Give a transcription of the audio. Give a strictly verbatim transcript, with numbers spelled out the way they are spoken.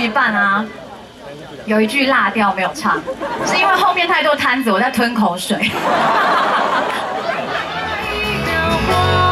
一半啊，有一句落掉没有唱，是因为后面太多摊子，我在吞口水。